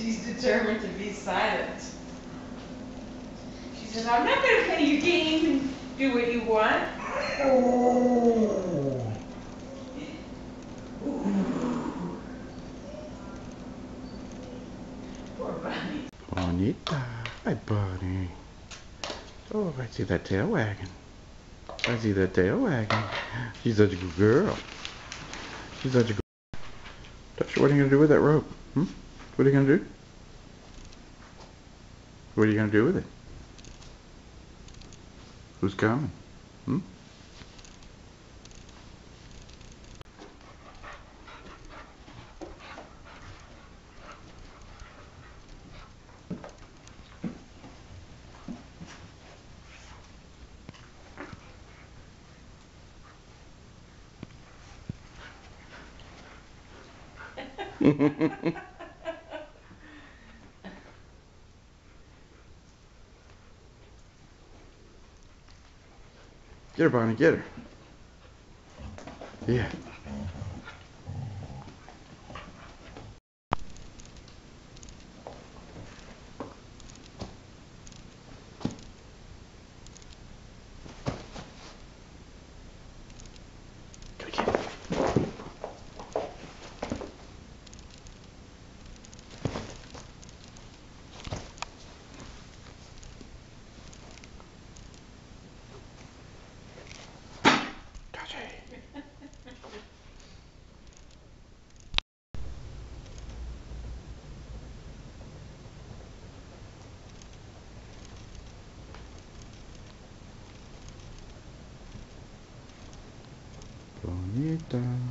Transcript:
She's determined to be silent. She says, I'm not going to play your game and do what you want. Oh. Poor bunny. Bonita. Hi, bunny. Oh, I see that tail wagging. I see that tail wagging. She's such a good girl. She's such a good girl. Natasha, what are you going to do with that rope? What are you going to do? What are you going to do with it? Who's coming? Get her, Bonnie, get her. Yeah. Gotta get her. Natasha. Bonita.